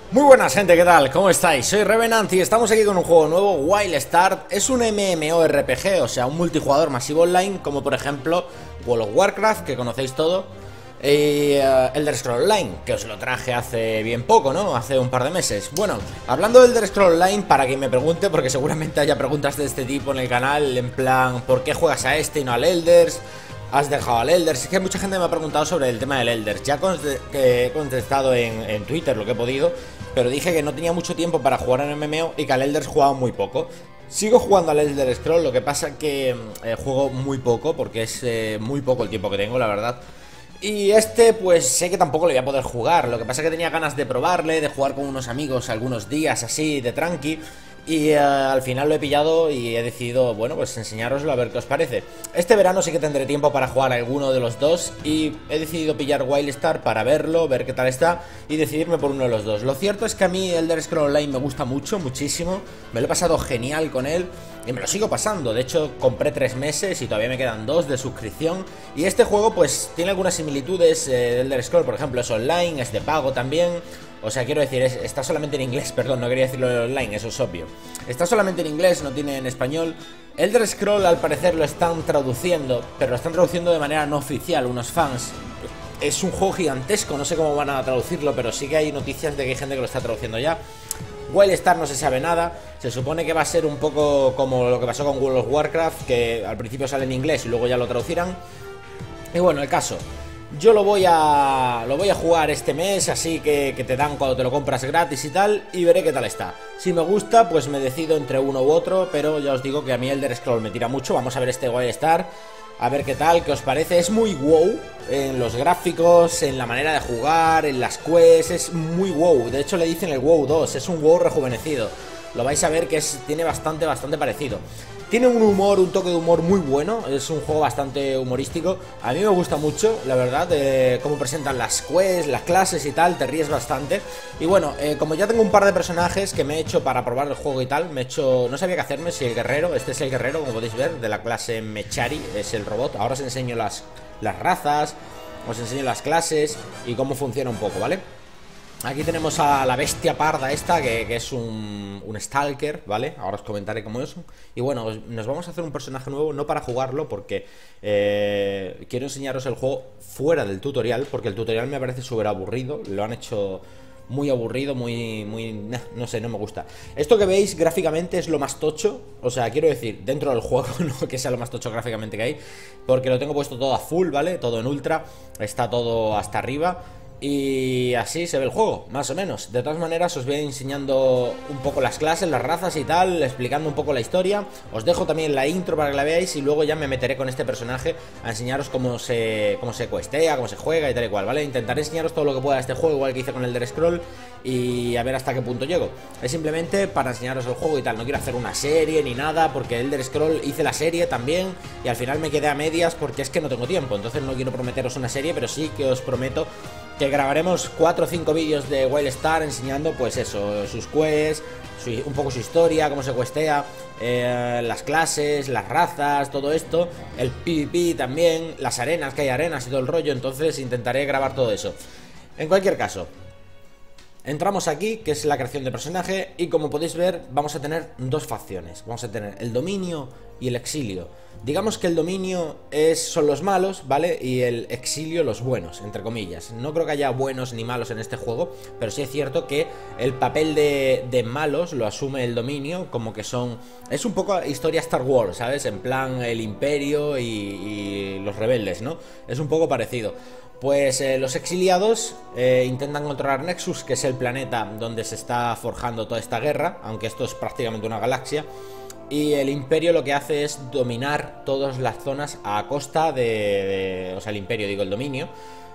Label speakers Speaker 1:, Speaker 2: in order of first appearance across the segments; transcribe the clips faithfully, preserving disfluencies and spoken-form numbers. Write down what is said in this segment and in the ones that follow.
Speaker 1: Muy buenas gente, ¿qué tal? ¿Cómo estáis? Soy Revenant y estamos aquí con un juego nuevo, Wildstar. Es un MMORPG, o sea, un multijugador masivo online, como por ejemplo World of Warcraft, que conocéis todo, y uh, Elder Scrolls Online, que os lo traje hace bien poco, ¿no? Hace un par de meses. Bueno, hablando del Elder Scrolls Online, para quien me pregunte, porque seguramente haya preguntas de este tipo en el canal, en plan, ¿por qué juegas a este y no al Elders? ¿Has dejado al Elders? Es que mucha gente me ha preguntado sobre el tema del Elders. Ya he contestado en, en Twitter lo que he podido, pero dije que no tenía mucho tiempo para jugar en M M O y que al Elders jugaba muy poco. Sigo jugando al Elder Scroll, lo que pasa que eh, juego muy poco, porque es eh, muy poco el tiempo que tengo, la verdad. Y este, pues sé que tampoco lo voy a poder jugar. Lo que pasa es que tenía ganas de probarle, de jugar con unos amigos algunos días así, de tranqui. Y uh, al final lo he pillado y he decidido, bueno, pues enseñároslo a ver qué os parece. Este verano sí que tendré tiempo para jugar a alguno de los dos y he decidido pillar Wildstar para verlo, ver qué tal está y decidirme por uno de los dos. Lo cierto es que a mí Elder Scrolls Online me gusta mucho, muchísimo. Me lo he pasado genial con él y me lo sigo pasando. De hecho, compré tres meses y todavía me quedan dos de suscripción. Y este juego pues tiene algunas similitudes. eh, Elder Scrolls, por ejemplo, es online, es de pago también. O sea, quiero decir, es, está solamente en inglés, perdón, no quería decirlo en online, eso es obvio. Está solamente en inglés, no tiene en español. Elder Scroll al parecer lo están traduciendo, pero lo están traduciendo de manera no oficial, unos fans. Es un juego gigantesco, no sé cómo van a traducirlo, pero sí que hay noticias de que hay gente que lo está traduciendo ya. Wildstar no se sabe nada, se supone que va a ser un poco como lo que pasó con World of Warcraft, que al principio sale en inglés y luego ya lo traducirán. Y bueno, el caso... Yo lo voy a lo voy a jugar este mes, así que, que te dan cuando te lo compras gratis y tal, y veré qué tal está. Si me gusta, pues me decido entre uno u otro, pero ya os digo que a mí Elder Scroll me tira mucho. Vamos a ver este Wildstar, a ver qué tal, qué os parece. Es muy wow en los gráficos, en la manera de jugar, en las quests, es muy wow. De hecho le dicen el WoW dos, es un WoW rejuvenecido. Lo vais a ver que es, tiene bastante, bastante parecido. Tiene un humor, un toque de humor muy bueno. Es un juego bastante humorístico. A mí me gusta mucho, la verdad, eh, cómo presentan las quests, las clases y tal. Te ríes bastante. Y bueno, eh, como ya tengo un par de personajes que me he hecho para probar el juego y tal, me he hecho... No sabía qué hacerme, si el guerrero. Este es el guerrero, como podéis ver, de la clase Mechari. Es el robot. Ahora os enseño las, las razas, os enseño las clases y cómo funciona un poco, ¿vale? Aquí tenemos a la bestia parda esta, que, que es un, un Stalker, ¿vale? Ahora os comentaré cómo es. Y bueno, nos vamos a hacer un personaje nuevo, no para jugarlo, porque eh, quiero enseñaros el juego fuera del tutorial, porque el tutorial me parece súper aburrido. Lo han hecho muy aburrido, muy... muy nah, no sé, no me gusta. Esto que veis gráficamente es lo más tocho. O sea, quiero decir, dentro del juego, no que sea lo más tocho gráficamente que hay, porque lo tengo puesto todo a full, ¿vale? Todo en ultra, está todo hasta arriba. Y así se ve el juego, más o menos. De todas maneras os voy enseñando un poco las clases, las razas y tal, explicando un poco la historia. Os dejo también la intro para que la veáis y luego ya me meteré con este personaje a enseñaros cómo se, cómo se questea, cómo se juega y tal y cual, ¿vale? Intentaré enseñaros todo lo que pueda de este juego, igual que hice con el Elder Scroll, y a ver hasta qué punto llego. Es simplemente para enseñaros el juego y tal. No quiero hacer una serie ni nada, porque el Elder Scroll hice la serie también y al final me quedé a medias porque es que no tengo tiempo. Entonces no quiero prometeros una serie, pero sí que os prometo que grabaremos cuatro o cinco vídeos de Wildstar enseñando, pues eso, sus quests, su, un poco su historia, cómo se questea, eh, las clases, las razas, todo esto, el PvP también, las arenas, que hay arenas y todo el rollo. Entonces intentaré grabar todo eso. En cualquier caso, entramos aquí, que es la creación de personaje, y como podéis ver vamos a tener dos facciones. Vamos a tener el dominio y el exilio. Digamos que el dominio es, son los malos, ¿vale? Y el exilio los buenos, entre comillas. No creo que haya buenos ni malos en este juego, pero sí es cierto que el papel de, de malos lo asume el dominio, como que son... Es un poco historia Star Wars, ¿sabes? En plan el imperio y, y los rebeldes, ¿no? Es un poco parecido. Pues eh, los exiliados eh, intentan controlar Nexus, que es el planeta donde se está forjando toda esta guerra, aunque esto es prácticamente una galaxia. Y el imperio lo que hace es dominar todas las zonas a costa de... de o sea, el imperio, digo, el dominio,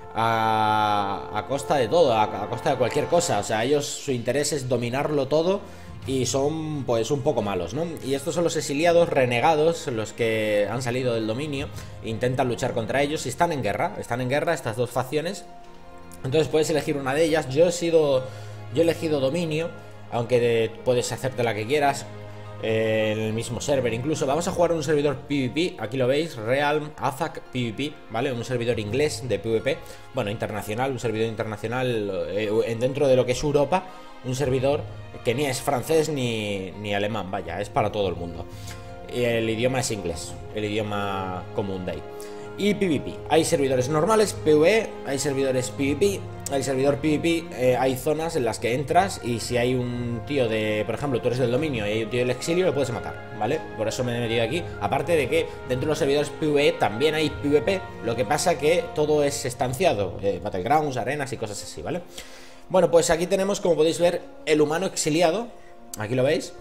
Speaker 1: a, a costa de todo, a, a costa de cualquier cosa. O sea, ellos, su interés es dominarlo todo y son, pues, un poco malos, ¿no? Y estos son los exiliados renegados, los que han salido del dominio, intentan luchar contra ellos y están en guerra. Están en guerra estas dos facciones. Entonces puedes elegir una de ellas. Yo he sido... Yo he elegido dominio, aunque puedes hacerte la que quieras en el mismo server. Incluso vamos a jugar un servidor PvP, aquí lo veis, Realm Azak PvP, ¿vale? Un servidor inglés de PvP, bueno, internacional, un servidor internacional eh, dentro de lo que es Europa, un servidor que ni es francés ni, ni alemán, vaya, es para todo el mundo. El idioma es inglés, el idioma común de ahí. Y PvP, hay servidores normales, PvE, hay servidores PvP, hay servidor PvP, eh, hay zonas en las que entras y si hay un tío de, por ejemplo, tú eres del dominio y hay un tío del exilio, lo puedes matar, ¿vale? Por eso me he metido aquí, aparte de que dentro de los servidores PvE también hay PvP, lo que pasa que todo es estanciado, eh, Battlegrounds, arenas y cosas así, ¿vale? Bueno, pues aquí tenemos, como podéis ver, el humano exiliado, aquí lo veis.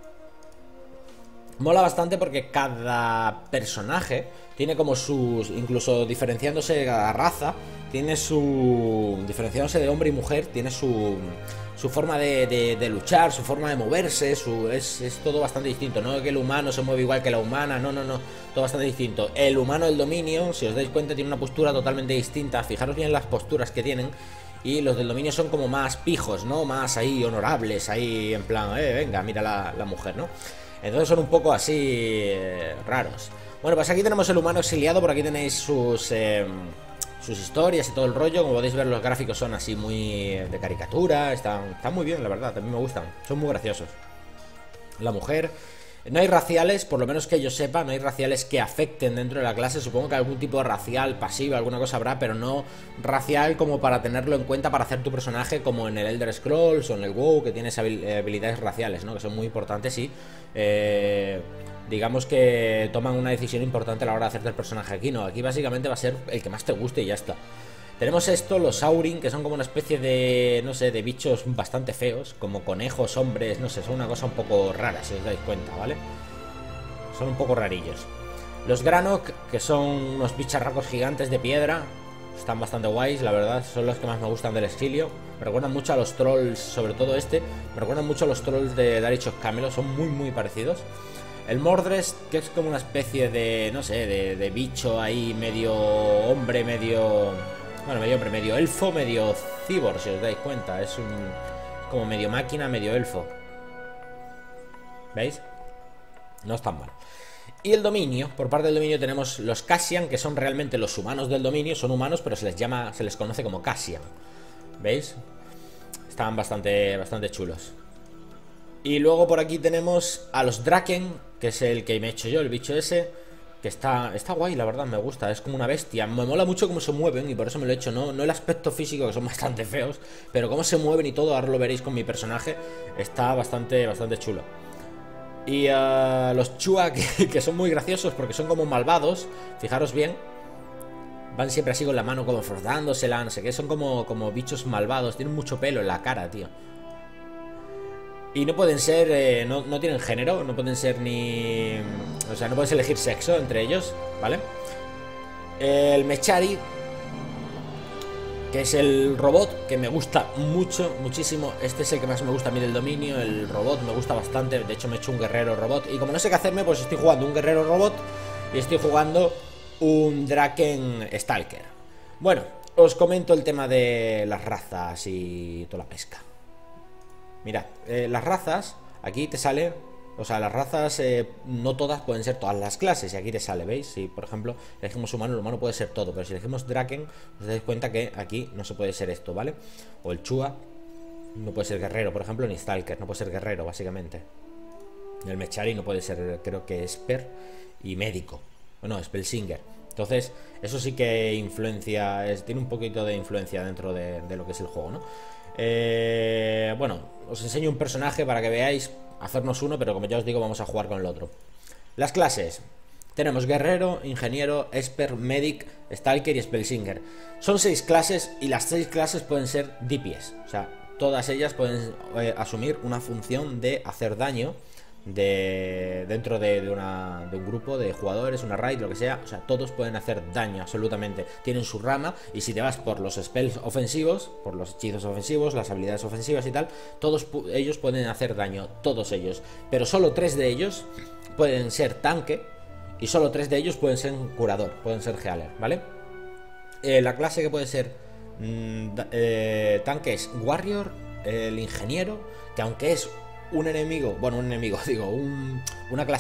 Speaker 1: Mola bastante porque cada personaje tiene como sus, incluso diferenciándose de cada raza, tiene su, diferenciándose de hombre y mujer, tiene su, su forma de, de, de luchar, su forma de moverse, su, es, es todo bastante distinto, no que el humano se mueve igual que la humana, no, no, no, todo bastante distinto. El humano del dominio, si os dais cuenta, tiene una postura totalmente distinta, fijaros bien las posturas que tienen. Y los del dominio son como más pijos, ¿no? Más ahí honorables, ahí en plan, eh, venga, mira la, la mujer, ¿no? Entonces son un poco así eh, raros. Bueno, pues aquí tenemos el humano exiliado, por aquí tenéis sus, eh, sus historias y todo el rollo. Como podéis ver, los gráficos son así muy de caricatura, están, están muy bien, la verdad, también me gustan, son muy graciosos. La mujer... No hay raciales, por lo menos que yo sepa, no hay raciales que afecten dentro de la clase. Supongo que algún tipo de racial pasivo, alguna cosa habrá, pero no racial como para tenerlo en cuenta para hacer tu personaje, como en el Elder Scrolls o en el WoW, que tienes habilidades raciales, ¿no? Que son muy importantes y eh, digamos que toman una decisión importante a la hora de hacerte el personaje. Aquí no, aquí básicamente va a ser el que más te guste y ya está. Tenemos esto, los Aurin, que son como una especie de, no sé, de bichos bastante feos, como conejos, hombres, no sé, son una cosa un poco rara, si os dais cuenta, ¿vale? Son un poco rarillos. Los Granok, que son unos bicharracos gigantes de piedra, están bastante guays, la verdad, son los que más me gustan del exilio. Me recuerdan mucho a los trolls, sobre todo este, me recuerdan mucho a los trolls de Darius of Camelot, son muy, muy parecidos. El Mordres, que es como una especie de, no sé, de, de bicho ahí medio hombre, medio... Bueno, medio hombre, medio elfo, medio cibor, si os dais cuenta. Es un... como medio máquina, medio elfo. ¿Veis? No es tan mal. Y el dominio, por parte del dominio tenemos los Cassian, que son realmente los humanos del dominio. Son humanos, pero se les llama, se les conoce como Cassian. ¿Veis? Están bastante, bastante chulos. Y luego por aquí tenemos a los Draken, que es el que me he hecho yo, el bicho ese. Que está, está guay, la verdad, me gusta. Es como una bestia. Me mola mucho cómo se mueven y por eso me lo he hecho. No, no el aspecto físico, que son bastante feos, pero cómo se mueven y todo, ahora lo veréis con mi personaje. Está bastante, bastante chulo. Y uh, los Chua, que, que son muy graciosos porque son como malvados. Fijaros bien. Van siempre así con la mano como frotándosela, no sé qué. Son como, como bichos malvados. Tienen mucho pelo en la cara, tío. Y no pueden ser, eh, no, no tienen género, no pueden ser ni... O sea, no puedes elegir sexo entre ellos, ¿vale? El Mechari, que es el robot, que me gusta mucho, muchísimo. Este es el que más me gusta a mí del dominio, el robot me gusta bastante. De hecho me he hecho un guerrero robot. Y como no sé qué hacerme, pues estoy jugando un guerrero robot y estoy jugando un Draken Stalker. Bueno, os comento el tema de las razas y toda la pesca. Mirad, eh, las razas, aquí te sale, o sea, las razas eh, no todas pueden ser todas las clases, y aquí te sale, ¿veis? Si, por ejemplo, elegimos humano, el humano puede ser todo, pero si elegimos Draken, os dais cuenta que aquí no se puede ser esto, ¿vale? O el Chua no puede ser guerrero, por ejemplo, ni Stalker, no puede ser guerrero, básicamente. El Mechari no puede ser, creo que Esper y médico, o no, Spellsinger. Entonces, eso sí que influencia, es, tiene un poquito de influencia dentro de, de lo que es el juego, ¿no? Eh, bueno, os enseño un personaje para que veáis, hacernos uno, pero como ya os digo, vamos a jugar con el otro. Las clases. Tenemos guerrero, ingeniero, esper, medic, stalker y spellsinger. Son seis clases y las seis clases pueden ser D P S. O sea, todas ellas pueden eh, asumir una función de hacer daño de dentro de, de, una, de un grupo de jugadores, una raid, lo que sea. O sea, todos pueden hacer daño, absolutamente. Tienen su rama, y si te vas por los spells ofensivos, por los hechizos ofensivos, las habilidades ofensivas y tal, todos ellos pueden hacer daño, todos ellos. Pero solo tres de ellos pueden ser tanque, y solo tres de ellos pueden ser curador, pueden ser healer, ¿vale? Eh, la clase que puede ser mmm, eh, tanque es warrior, el ingeniero, que aunque es un enemigo, bueno, un enemigo, digo, un, una clase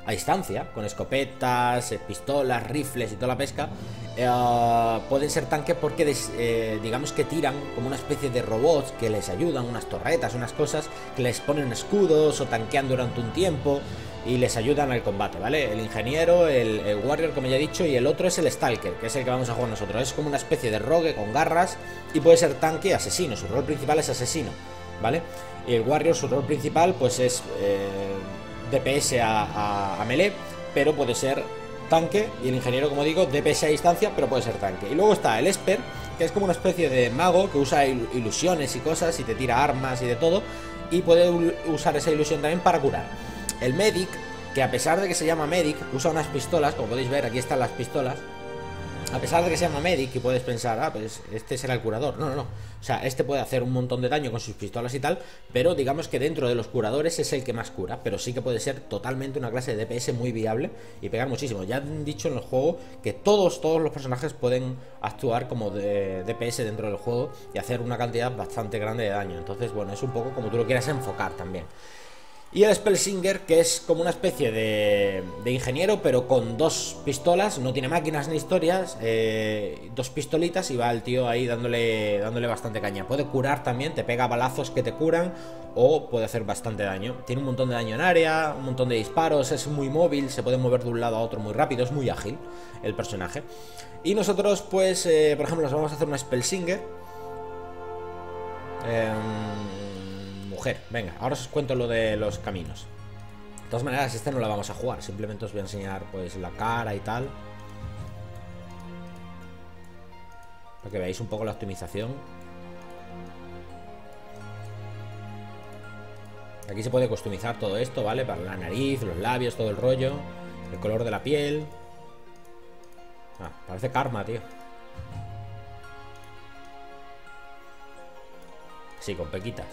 Speaker 1: a distancia, con escopetas, eh, pistolas, rifles y toda la pesca, eh, pueden ser tanques porque des, eh, digamos que tiran como una especie de robots que les ayudan, unas torretas, unas cosas que les ponen escudos o tanquean durante un tiempo y les ayudan al combate, ¿vale? El ingeniero, el, el warrior, como ya he dicho, y el otro es el stalker, que es el que vamos a jugar nosotros. Es como una especie de rogue con garras y puede ser tanque y asesino. Su rol principal es asesino, ¿vale? Y el warrior, su rol principal, pues es eh, D P S a, a, a melee, pero puede ser tanque. Y el ingeniero, como digo, D P S a distancia, pero puede ser tanque. Y luego está el esper, que es como una especie de mago que usa il ilusiones y cosas y te tira armas y de todo, y puede usar esa ilusión también para curar. El medic, que a pesar de que se llama medic, usa unas pistolas, como podéis ver, aquí están las pistolas. A pesar de que se llama medic y puedes pensar, ah, pues este será el curador. No, no, no. O sea, este puede hacer un montón de daño con sus pistolas y tal, pero digamos que dentro de los curadores es el que más cura. Pero sí que puede ser totalmente una clase de D P S muy viable y pegar muchísimo. Ya han dicho en el juego que todos, todos los personajes pueden actuar como de D P S dentro del juego y hacer una cantidad bastante grande de daño. Entonces, bueno, es un poco como tú lo quieras enfocar también. Y el Spellsinger, que es como una especie de, de ingeniero, pero con dos pistolas, no tiene máquinas ni historias, eh, dos pistolitas y va el tío ahí dándole, dándole bastante caña. Puede curar también, te pega balazos que te curan o puede hacer bastante daño. Tiene un montón de daño en área, un montón de disparos, es muy móvil, se puede mover de un lado a otro muy rápido, es muy ágil el personaje. Y nosotros, pues, eh, por ejemplo, nos vamos a hacer una Spellsinger. Eh... Venga, ahora os cuento lo de los caminos. De todas maneras, este no la vamos a jugar. Simplemente os voy a enseñar pues la cara y tal, para que veáis un poco la optimización. Aquí se puede customizar todo esto, ¿vale? Para la nariz, los labios, todo el rollo, el color de la piel. Ah, parece Karma, tío. Sí, con pequitas.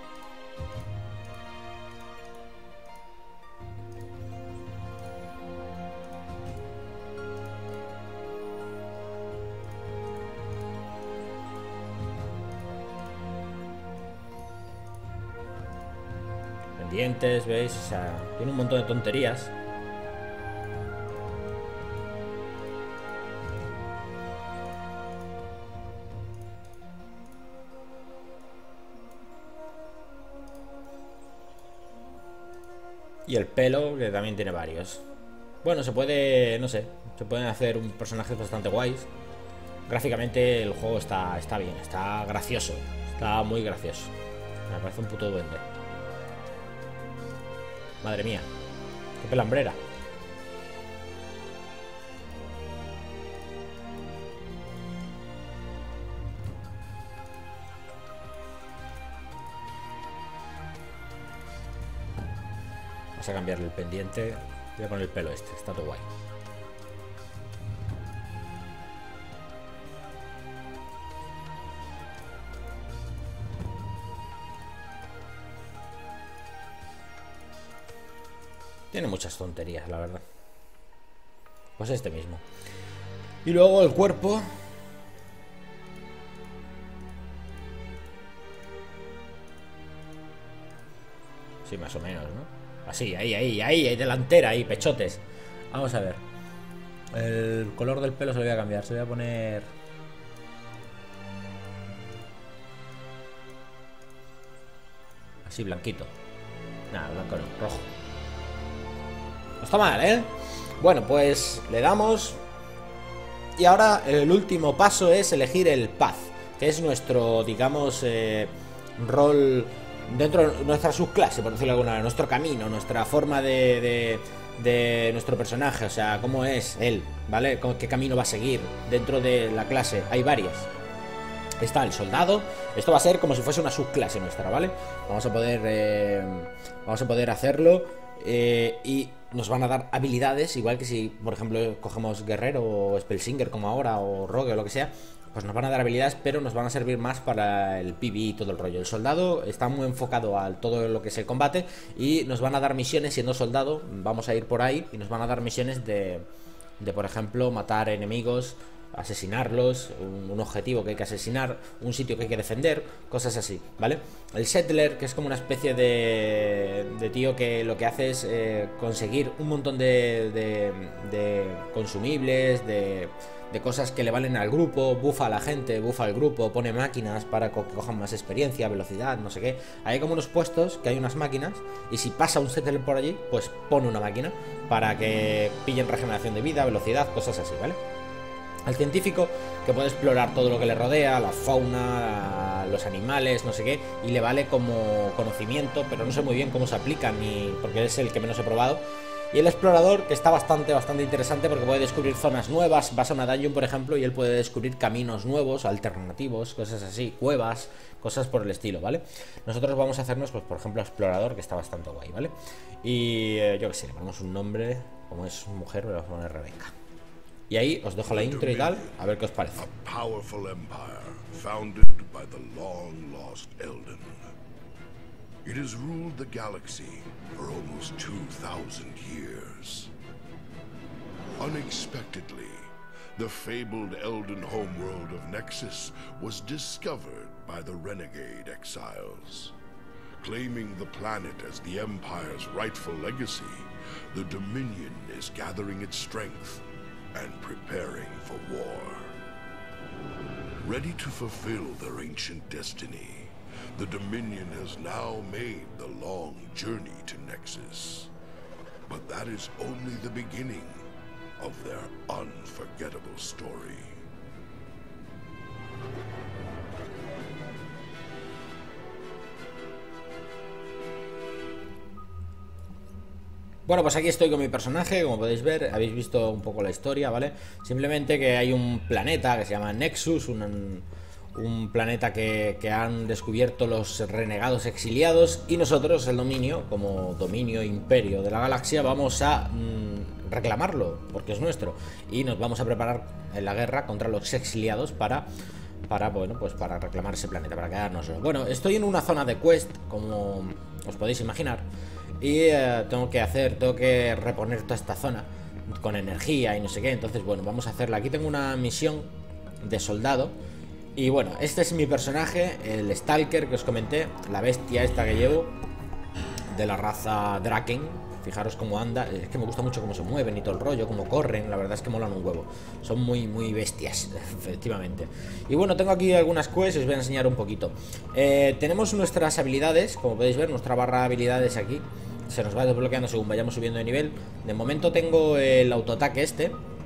Speaker 1: Pendientes, ¿veis? O sea, tiene un montón de tonterías. Y el pelo, que también tiene varios. Bueno, se puede, no sé, se pueden hacer un personajes bastante guays. Gráficamente el juego está, está bien, está gracioso. Está muy gracioso. Me parece un puto duende. Madre mía, qué pelambrera. Vamos a cambiarle el pendiente. Voy a poner el pelo este, está todo guay. Tiene muchas tonterías, la verdad. Pues este mismo. Y luego el cuerpo. Sí, más o menos, ¿no? Así, ahí, ahí, ahí, ahí, delantera, ahí, pechotes. Vamos a ver. El color del pelo se lo voy a cambiar. Se lo voy a poner... así, blanquito. Nada, blanco no, rojo. No está mal, ¿eh? Bueno, pues le damos. Y ahora el último paso es elegir el path, que es nuestro, digamos, eh, rol dentro de nuestra subclase, por decirlo de alguna manera. Nuestro camino, nuestra forma de, de, de nuestro personaje. O sea, cómo es él, ¿vale? ¿Qué camino va a seguir dentro de la clase? Hay varias. Está el soldado. Esto va a ser como si fuese una subclase nuestra, ¿vale? Vamos a poder eh, Vamos a poder hacerlo eh, y nos van a dar habilidades. Igual que si, por ejemplo, cogemos guerrero o Spellsinger como ahora, o rogue o lo que sea, pues nos van a dar habilidades, pero nos van a servir más para el PvE y todo el rollo. El soldado está muy enfocado a todo lo que es el combate y nos van a dar misiones siendo soldado. Vamos a ir por ahí y nos van a dar misiones de, de por ejemplo, matar enemigos asesinarlos, un, un objetivo que hay que asesinar, un sitio que hay que defender, cosas así, ¿vale? El Settler, que es como una especie de, de tío que lo que hace es eh, conseguir un montón de, de, de consumibles, de, de cosas que le valen al grupo, bufa a la gente, bufa al grupo, pone máquinas para que cojan más experiencia, velocidad, no sé qué. Hay como unos puestos que hay unas máquinas y si pasa un Settler por allí, pues pone una máquina para que pillen regeneración de vida, velocidad, cosas así, ¿vale? Al científico, que puede explorar todo lo que le rodea, la fauna, los animales, no sé qué, y le vale como conocimiento, pero no sé muy bien cómo se aplica, ni porque es el que menos he probado. Y el explorador, que está bastante, bastante interesante porque puede descubrir zonas nuevas, vas a una dungeon, por ejemplo, y él puede descubrir caminos nuevos, alternativos, cosas así, cuevas, cosas por el estilo, ¿vale? Nosotros vamos a hacernos, pues por ejemplo, explorador, que está bastante guay, ¿vale? Y eh, yo qué sé, le ponemos un nombre, como es mujer, le vamos a poner Rebeca. Y ahí os dejo la intro y tal, a ver qué os parece.
Speaker 2: A powerful empire founded by the long lost Elden. It has ruled the galaxy for almost two thousand years. Unexpectedly, the fabled Elden homeworld of Nexus was discovered by the renegade exiles. Claiming the planet as the Empire's rightful legacy, the Dominion is gathering its strength and preparing for war. Ready to fulfill their ancient destiny, the Dominion has now made the long journey to Nexus. But that is only the beginning of their unforgettable story.
Speaker 1: Bueno, pues aquí estoy con mi personaje, como podéis ver, habéis visto un poco la historia, ¿vale? Simplemente que hay un planeta que se llama Nexus, un, un planeta que, que han descubierto los renegados exiliados, y nosotros, el dominio, como dominio imperio de la galaxia, vamos a mmm, reclamarlo, porque es nuestro, y nos vamos a preparar en la guerra contra los exiliados para... para, bueno, pues para reclamar ese planeta, para quedárnoslo. Bueno, estoy en una zona de quest, como os podéis imaginar, y eh, tengo que hacer, tengo que reponer toda esta zona con energía y no sé qué. Entonces, bueno, vamos a hacerla. Aquí tengo una misión de soldado. Y bueno, este es mi personaje, el Stalker que os comenté, la bestia esta que llevo, de la raza Draken. Fijaros cómo anda, es que me gusta mucho cómo se mueven y todo el rollo, cómo corren, la verdad es que molan un huevo. Son muy, muy bestias, efectivamente. Y bueno, tengo aquí algunas quests, os voy a enseñar un poquito. eh, Tenemos nuestras habilidades, como podéis ver, nuestra barra de habilidades aquí se nos va desbloqueando según vayamos subiendo de nivel. De momento tengo el autoataque este.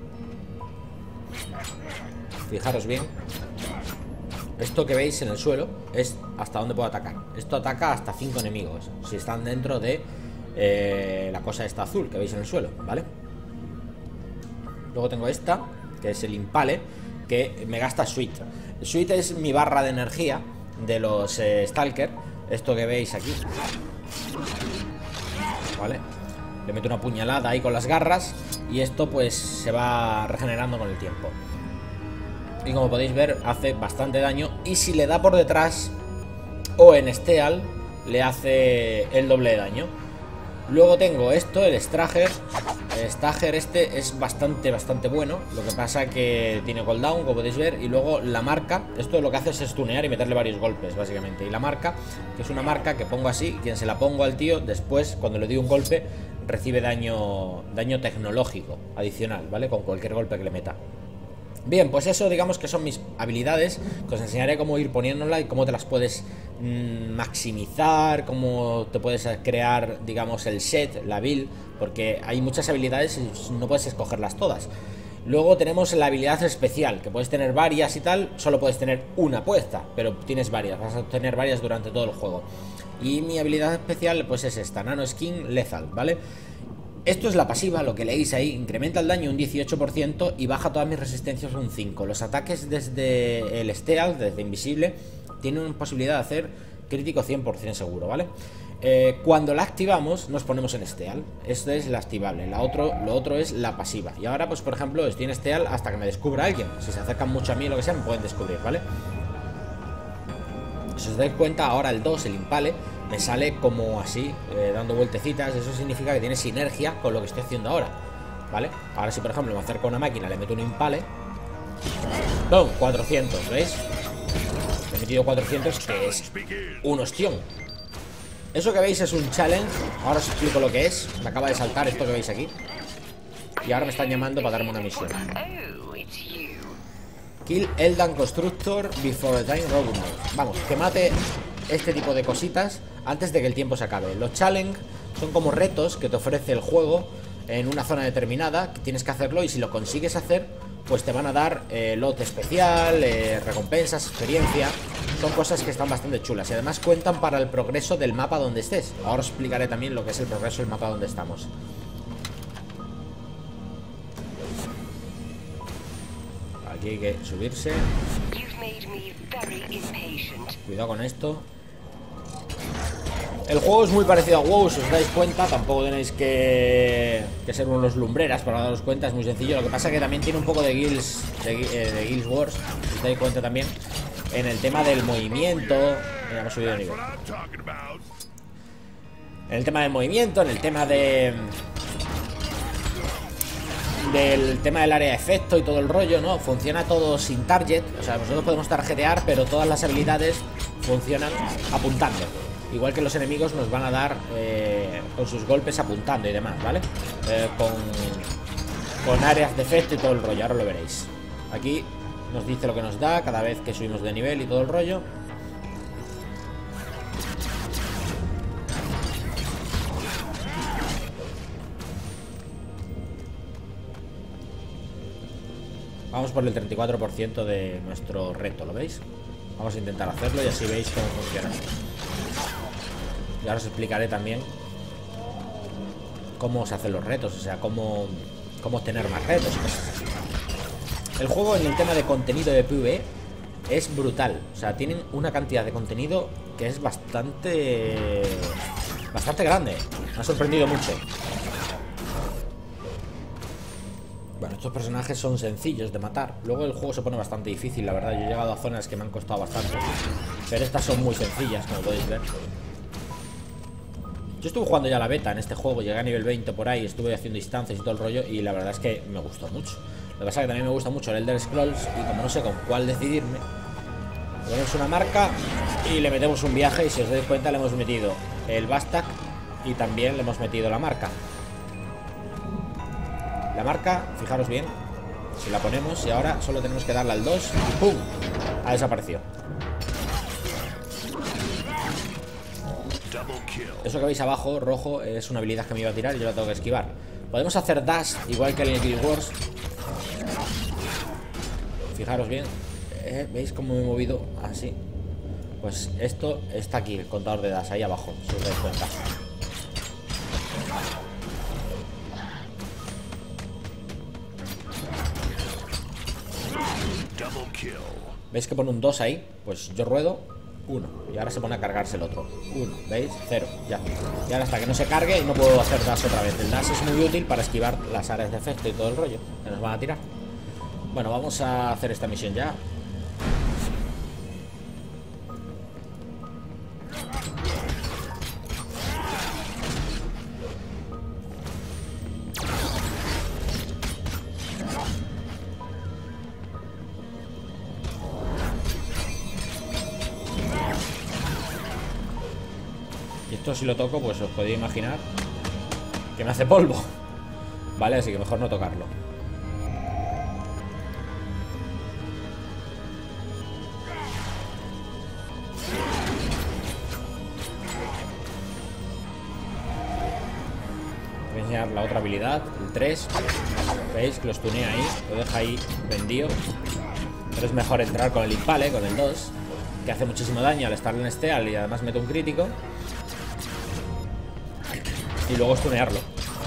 Speaker 1: Fijaros bien. Esto que veis en el suelo es hasta donde puedo atacar. Esto ataca hasta cinco enemigos, si están dentro de eh, la cosa esta azul que veis en el suelo, ¿vale? Luego tengo esta, que es el Impale, que me gasta Sweet. Sweet es mi barra de energía de los eh, Stalker. Esto que veis aquí, ¿vale? Le meto una puñalada ahí con las garras y esto pues se va regenerando con el tiempo. Y como podéis ver, hace bastante daño. Y si le da por detrás o en Steal, le hace el doble de daño. Luego tengo esto, el Stager. El Stager este es bastante, bastante bueno. Lo que pasa que tiene cooldown, como podéis ver. Y luego la marca, esto lo que hace es stunear y meterle varios golpes, básicamente. Y la marca, que es una marca que pongo así, quien se la pongo al tío, después, cuando le doy un golpe, recibe daño, daño tecnológico adicional, ¿vale? Con cualquier golpe que le meta. Bien, pues eso digamos que son mis habilidades, que os enseñaré cómo ir poniéndolas y cómo te las puedes mmm, maximizar, cómo te puedes crear, digamos, el set, la build, porque hay muchas habilidades y no puedes escogerlas todas. Luego tenemos la habilidad especial, que puedes tener varias y tal, solo puedes tener una puesta, pero tienes varias, vas a tener varias durante todo el juego. Y mi habilidad especial pues es esta, Nano Skin Lethal, ¿vale? Esto es la pasiva, lo que leéis ahí, incrementa el daño un dieciocho por ciento y baja todas mis resistencias un cinco por ciento. Los ataques desde el Stealth, desde invisible, tienen una posibilidad de hacer crítico cien por ciento seguro, ¿vale? Eh, cuando la activamos nos ponemos en Stealth. Esto es la activable, la otro, lo otro es la pasiva. Y ahora pues por ejemplo estoy en Stealth hasta que me descubra alguien. Si se acercan mucho a mí o lo que sea me pueden descubrir, ¿vale? Si os dais cuenta, ahora el dos, el Impale, me sale como así, eh, dando vueltecitas. Eso significa que tiene sinergia con lo que estoy haciendo ahora, ¿vale? Ahora si por ejemplo me acerco a una máquina, le meto un Impale, No, cuatrocientos, ¿veis? He metido cuatrocientos, que es un ostión. Eso que veis es un challenge. Ahora os explico lo que es. Me acaba de saltar esto que veis aquí. Y ahora me están llamando para darme una misión. Kill Eldan Constructor before the time runs out. Vamos, que mate este tipo de cositas antes de que el tiempo se acabe. Los challenge son como retos que te ofrece el juego en una zona determinada, que tienes que hacerlo, y si lo consigues hacer, pues te van a dar eh, lote especial, eh, recompensas, experiencia. Son cosas que están bastante chulas y además cuentan para el progreso del mapa donde estés. Ahora os explicaré también lo que es el progreso del mapa donde estamos. Aquí hay que subirse. Cuidado con esto. El juego es muy parecido a WoW, si os dais cuenta. Tampoco tenéis que, que ser unos lumbreras para daros cuenta, es muy sencillo. Lo que pasa es que también tiene un poco de Guilds, de, eh, de Guild Wars, si os dais cuenta también, en el tema del movimiento. Mira, hemos subido de nivel. En el tema del movimiento, en el tema de... del tema del área de efecto y todo el rollo, ¿no? Funciona todo sin target. O sea, nosotros podemos targetear, pero todas las habilidades funcionan apuntando. Igual que los enemigos nos van a dar eh, con sus golpes apuntando y demás, ¿vale? Eh, con, con áreas de efecto y todo el rollo, ahora lo veréis. Aquí nos dice lo que nos da cada vez que subimos de nivel y todo el rollo. Vamos por el treinta y cuatro por ciento de nuestro reto, ¿lo veis? Vamos a intentar hacerlo y así veis cómo funciona. Y ahora os explicaré también cómo se hacen los retos, o sea, cómo, cómo obtener más retos y cosas así. El juego en el tema de contenido de PvE es brutal. O sea, tienen una cantidad de contenido que es bastante... bastante grande. Me ha sorprendido mucho. Bueno, estos personajes son sencillos de matar. Luego el juego se pone bastante difícil, la verdad. Yo he llegado a zonas que me han costado bastante, pero estas son muy sencillas, como podéis ver. Yo estuve jugando ya la beta en este juego, llegué a nivel veinte por ahí, estuve haciendo instancias y todo el rollo, y la verdad es que me gustó mucho. Lo que pasa es que también me gusta mucho el Elder Scrolls, y como no sé con cuál decidirme, le ponemos una marca y le metemos un viaje, y si os dais cuenta le hemos metido el Bastak y también le hemos metido la marca. La marca, fijaros bien, si la ponemos, y ahora solo tenemos que darle al dos y ¡pum! Ha desaparecido. Eso que veis abajo, rojo, es una habilidad que me iba a tirar y yo la tengo que esquivar. Podemos hacer dash, igual que en el Guild Wars. Fijaros bien, ¿eh? ¿Veis cómo me he movido? Así. Pues esto está aquí, el contador de dash, ahí abajo, si os dais cuenta. ¿Veis que pone un dos ahí? Pues yo ruedo uno y ahora se pone a cargarse el otro. uno, ¿veis? cero, ya. Y ahora hasta que no se cargue y no puedo hacer dash otra vez. El dash es muy útil para esquivar las áreas de efecto y todo el rollo que nos van a tirar. Bueno, vamos a hacer esta misión ya. Esto si lo toco, pues os podéis imaginar que me hace polvo, ¿vale? Así que mejor no tocarlo. Voy a enseñar la otra habilidad, el tres. ¿Veis? Que lo stunea ahí, lo deja ahí vendido. Pero es mejor entrar con el Impale, con el dos, que hace muchísimo daño al estar en Steal y además mete un crítico. Y luego stunearlo.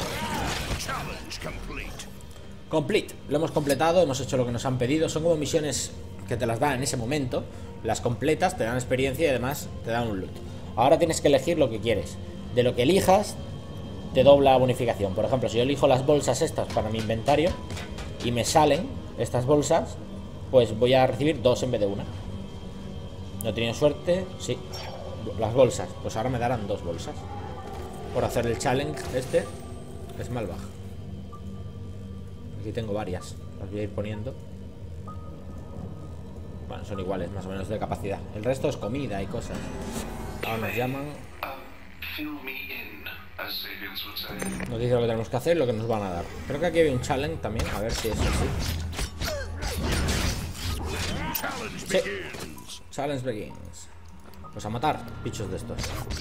Speaker 1: Complete. Lo hemos completado, hemos hecho lo que nos han pedido. Son como misiones que te las dan en ese momento. Las completas, te dan experiencia y además te dan un loot. Ahora tienes que elegir lo que quieres. De lo que elijas, te dobla bonificación. Por ejemplo, si yo elijo las bolsas estas para mi inventario y me salen estas bolsas, pues voy a recibir dos en vez de una. No he tenido suerte, sí. Las bolsas, pues ahora me darán dos bolsas por hacer el challenge este. Es malvaj. Aquí tengo varias, las voy a ir poniendo. Bueno, son iguales más o menos de capacidad. El resto es comida y cosas. Ahora nos llaman. Nos dice lo que tenemos que hacer y lo que nos van a dar. Creo que aquí hay un challenge también. A ver si es así. Sí. Challenge begins. Pues a matar bichos de estos.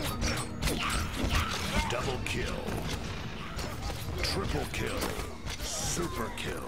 Speaker 2: Double kill. Triple kill. Super kill.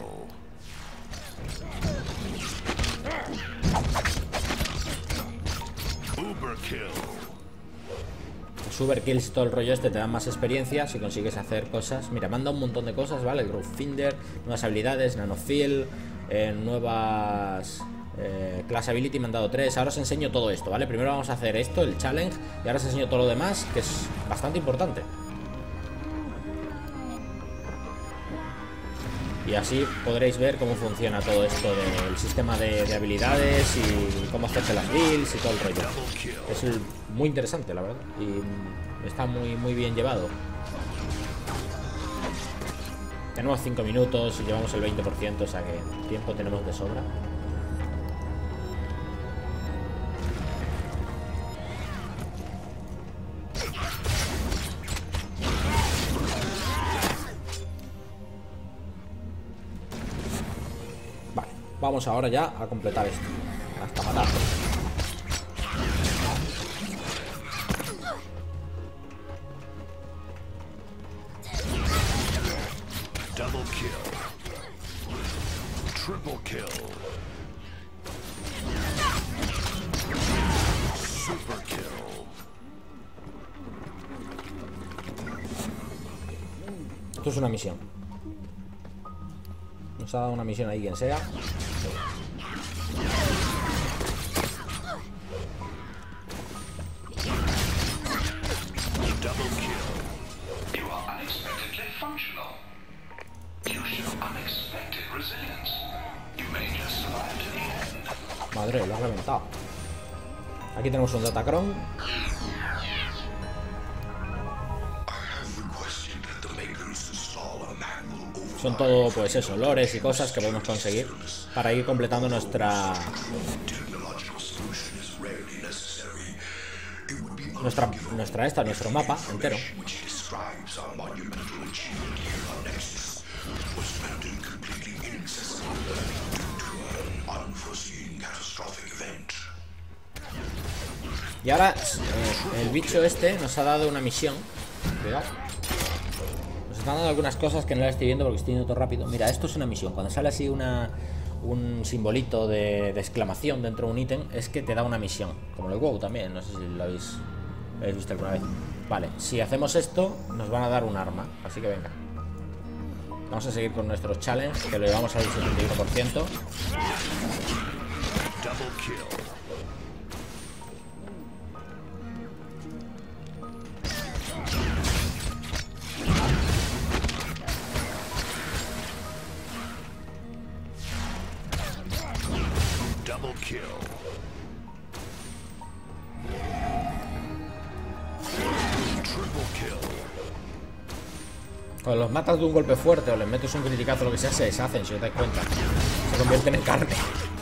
Speaker 2: Uber kill.
Speaker 1: Los Uber kills y todo el rollo este te dan más experiencia si consigues hacer cosas. Mira, manda un montón de cosas, ¿vale? Growth Finder, nuevas habilidades, Nanofeel, eh, nuevas... Eh, Class Ability me han dado tres. Ahora os enseño todo esto, ¿vale? Primero vamos a hacer esto, el challenge, y ahora os enseño todo lo demás, que es bastante importante. Y así podréis ver cómo funciona todo esto del sistema de, de habilidades y cómo hacerse las builds y todo el rollo. Es el, muy interesante, la verdad, y está muy, muy bien llevado. Tenemos cinco minutos y llevamos el veinte por ciento, o sea que tiempo tenemos de sobra. Vamos ahora ya a completar esto. Hasta matar.
Speaker 2: Double kill. Triple kill. Super kill.
Speaker 1: Esto es una misión. Nos ha dado una misión ahí quien sea. Madre, lo ha reventado. Aquí tenemos un Datacron. Son todo, pues eso, lores y cosas que podemos conseguir para ir completando nuestra nuestra nuestra esta, nuestro mapa entero. Y ahora eh, el bicho este nos ha dado una misión. Cuidado. Nos están dando algunas cosas que no las estoy viendo porque estoy yendo todo rápido. Mira, esto es una misión. Cuando sale así una un simbolito de, de exclamación dentro de un ítem, es que te da una misión. Como el WoW también, no sé si lo habéis, lo habéis visto alguna vez. Vale, si hacemos esto, nos van a dar un arma. Así que venga. Vamos a seguir con nuestro challenge, que lo llevamos al setenta y uno por ciento.
Speaker 2: Double kill. Double kill. Triple kill.
Speaker 1: Cuando los matas de un golpe fuerte o les metes un criticazo o lo que sea, se deshacen, si os dais cuenta. Se convierten en carne.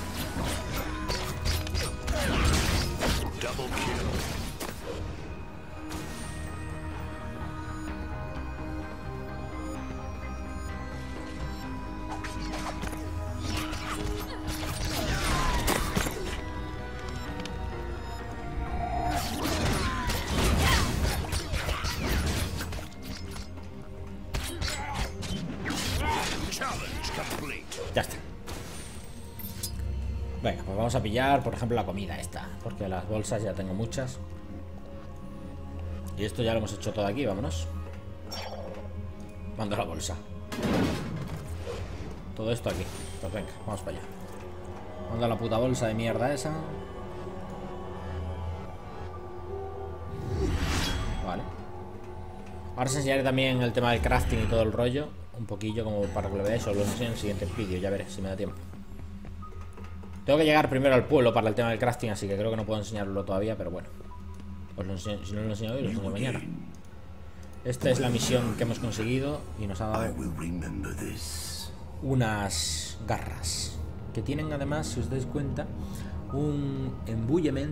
Speaker 2: Double kill.
Speaker 1: Ya está. Venga, pues vamos a pillar, por ejemplo, la comida esta. Porque las bolsas ya tengo muchas. Y esto ya lo hemos hecho todo aquí, vámonos. Mando la bolsa. Todo esto aquí. Pues venga, vamos para allá. Mando la puta bolsa de mierda esa. Vale. Ahora os enseñaré también el tema del crafting y todo el rollo. Un poquillo como para que lo veáis. Os lo enseño en el siguiente vídeo, ya veré si me da tiempo. Tengo que llegar primero al pueblo para el tema del crafting, así que creo que no puedo enseñarlo todavía, pero bueno. Os lo enseño, si no lo enseño hoy, lo enseño mañana. Esta es la misión que hemos conseguido y nos ha dado unas garras que tienen además, si os dais cuenta, un Embellishment.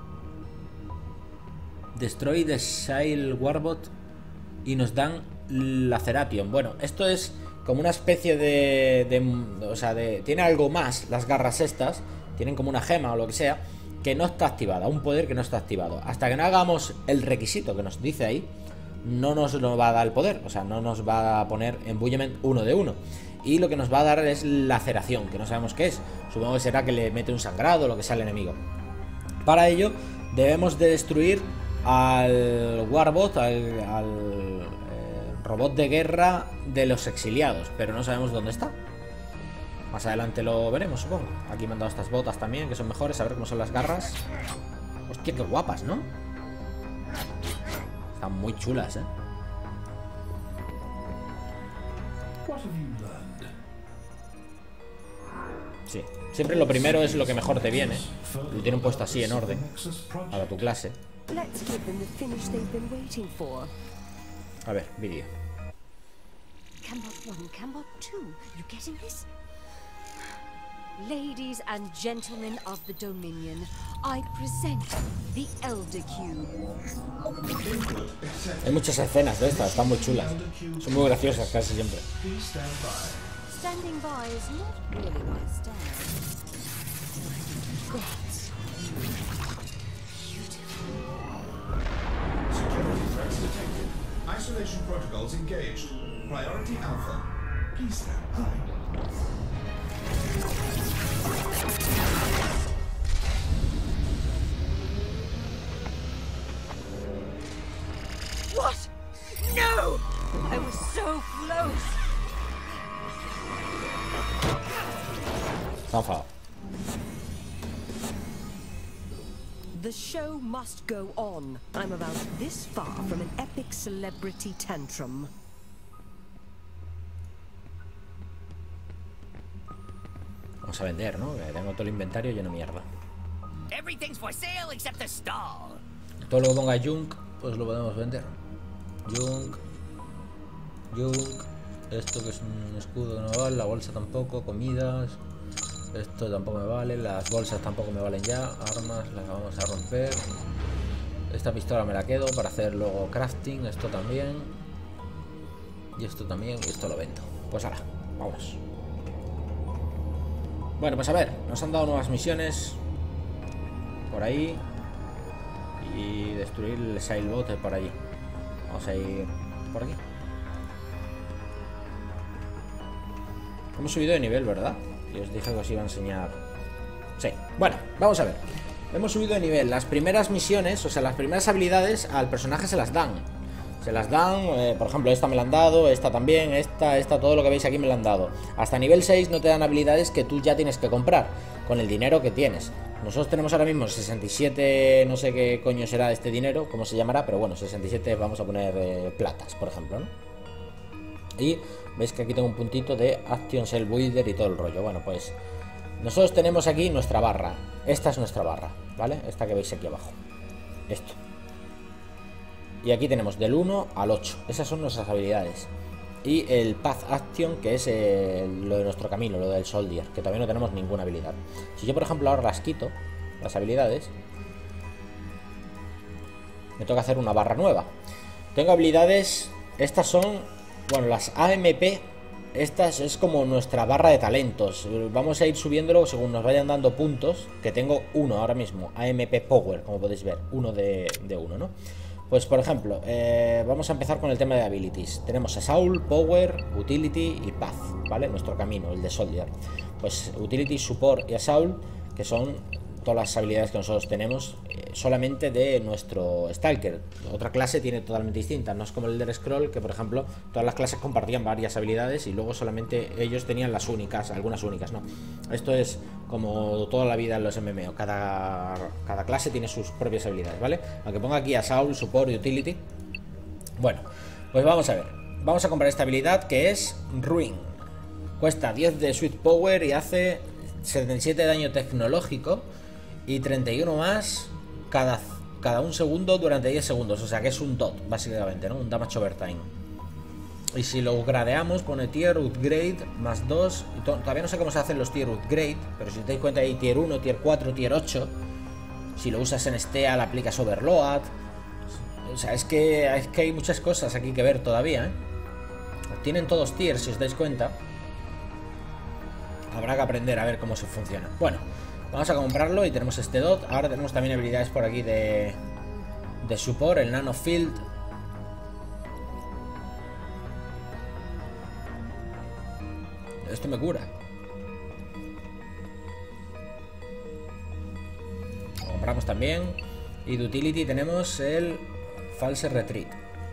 Speaker 1: Destroy the Sail Warbot y nos dan Laceration. Bueno, esto es como una especie de, de... O sea, de, tiene algo más las garras estas. Tienen como una gema o lo que sea, que no está activada, un poder que no está activado. Hasta que no hagamos el requisito que nos dice ahí, no nos lo va a dar el poder. O sea, no nos va a poner Embellishment uno de uno. Y lo que nos va a dar es Laceración, que no sabemos qué es. Supongo que será que le mete un sangrado o lo que sea al enemigo. Para ello debemos de destruir al Warbot, al, al eh, robot de guerra de los exiliados, pero no sabemos dónde está. Más adelante lo veremos, supongo. Aquí me han dado estas botas también, que son mejores. A ver cómo son las garras. Hostia, qué guapas, ¿no? Están muy chulas, ¿eh? Sí, siempre lo primero es lo que mejor te viene. Lo tienen puesto así en orden para tu clase. A ver, vídeo.
Speaker 3: Ladies and gentlemen of the Dominion, I present the Elder Cube.
Speaker 1: Hay muchas escenas de estas, están muy chulas. Son muy graciosas casi siempre.
Speaker 3: Standing by is not really my style. That's beautiful.
Speaker 4: Security threats detected. Isolation protocols engaged. Priority Alpha. Please stand by.
Speaker 3: What? No! I was so close.
Speaker 1: Está enfadado.
Speaker 5: The show must go on. I'm about this far from an epic celebrity tantrum.
Speaker 1: Vamos a vender, ¿no? Que tengo todo el inventario lleno de mierda.
Speaker 6: Everything's for sale except the stall.
Speaker 1: Todo lo que ponga Junk, pues lo podemos vender. Junk. Junk. Esto que es un escudo que no me vale. La bolsa tampoco. Comidas. Esto tampoco me vale. Las bolsas tampoco me valen ya. Armas las vamos a romper. Esta pistola me la quedo para hacer luego crafting. Esto también. Y esto también. Y esto lo vendo. Pues ahora, vamos. Bueno, pues a ver, nos han dado nuevas misiones por ahí y destruir el sailboat por allí. Vamos a ir por aquí. Hemos subido de nivel, ¿verdad? Y os dije que os iba a enseñar. Sí, bueno, vamos a ver. Hemos subido de nivel. Las primeras misiones, o sea, las primeras habilidades al personaje se las dan. Se las dan, eh, por ejemplo, esta me la han dado, esta también, esta, esta, todo lo que veis aquí me la han dado. Hasta nivel seis no te dan habilidades que tú ya tienes que comprar con el dinero que tienes. Nosotros tenemos ahora mismo sesenta y siete, no sé qué coño será este dinero, cómo se llamará, pero bueno, sesenta y siete vamos a poner eh, platas, por ejemplo, ¿no? Y veis que aquí tengo un puntito de Action Cell Builder y todo el rollo. Bueno, pues nosotros tenemos aquí nuestra barra. Esta es nuestra barra, ¿vale? Esta que veis aquí abajo. Esto. Y aquí tenemos del uno al ocho. Esas son nuestras habilidades. Y el Path Action, que es eh, lo de nuestro camino, lo del Soldier, que todavía no tenemos ninguna habilidad. Si yo, por ejemplo, ahora las quito, las habilidades, me toca hacer una barra nueva. Tengo habilidades, estas son, bueno, las A M P. Estas es como nuestra barra de talentos. Vamos a ir subiéndolo según nos vayan dando puntos. Que tengo uno ahora mismo, A M P Power, como podéis ver, uno de, de uno, ¿no? Pues por ejemplo, eh, vamos a empezar con el tema de abilities. Tenemos Assault, Power, Utility y Path, ¿vale? Nuestro camino, el de Soldier. Pues Utility, Support y Assault, que son todas las habilidades que nosotros tenemos eh, solamente de nuestro Stalker. Otra clase tiene totalmente distinta, no es como el Elder Scroll, que por ejemplo todas las clases compartían varias habilidades y luego solamente ellos tenían las únicas, algunas únicas, no. Esto es como toda la vida en los M M O, cada, cada clase tiene sus propias habilidades, ¿vale? Aunque ponga aquí Assault, Support y Utility. Bueno, pues vamos a ver. Vamos a comprar esta habilidad que es Ruin. Cuesta diez de Sweet Power y hace setenta y siete de daño tecnológico y treinta y uno más cada, cada un segundo durante diez segundos. O sea que es un dot, básicamente, ¿no? Un damage overtime. Y si lo gradeamos, pone tier upgrade más dos. Y to todavía no sé cómo se hacen los tier upgrade, pero si os dais cuenta hay tier uno, tier cuatro, tier ocho. Si lo usas en Steal, aplicas overload. O sea, es que, es que hay muchas cosas aquí que ver todavía, ¿eh? Tienen todos tiers, si os dais cuenta. Habrá que aprender a ver cómo se funciona. Bueno, vamos a comprarlo y tenemos este dot. Ahora tenemos también habilidades por aquí de, de support, el nano field. Esto me cura. Lo compramos también. Y de utility tenemos el false retreat.